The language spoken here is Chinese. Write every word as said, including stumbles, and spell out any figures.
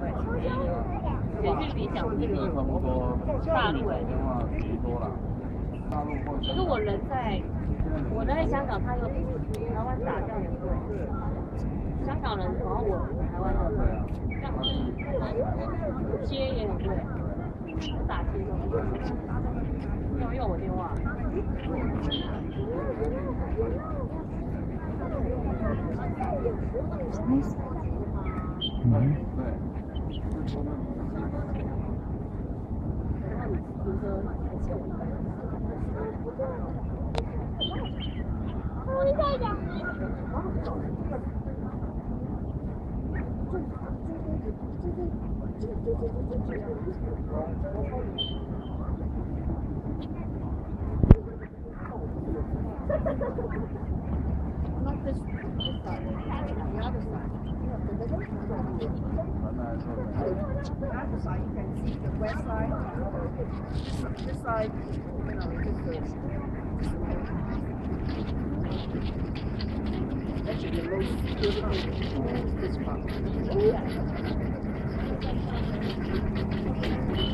远距离讲这个大陆哎，可是我人在，我人在香港，他又台湾打这样也贵，香港人然后我台湾人，这样子接也很贵，打接都很贵，用用我电话。 嗯。 Not this, this side, the other side. The other side, you can see the west side. This, this side, you know, just the. Actually, the most beautiful is this part.